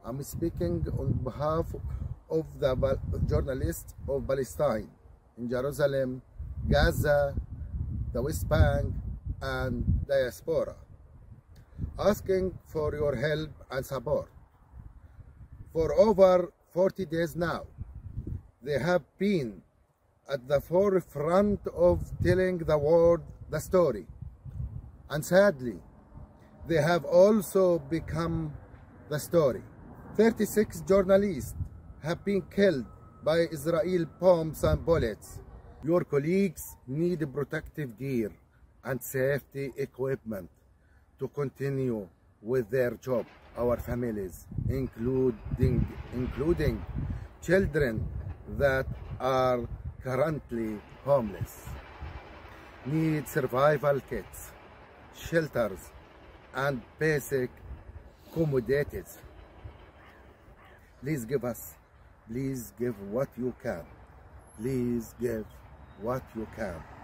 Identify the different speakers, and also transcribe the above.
Speaker 1: I'm speaking on behalf of the journalists of Palestine in Jerusalem, Gaza, the West Bank, and diaspora, asking for your help and support. For over 40 days now, they have been at the forefront of telling the world the story. And sadly, they have also become the story. 36 journalists have been killed by Israeli bombs and bullets. Your colleagues need protective gear and safety equipment to continue with their job. Our families, including children that are currently homeless, need survival kits, shelters, and basic commodities. Please give what you can. Please give what you can.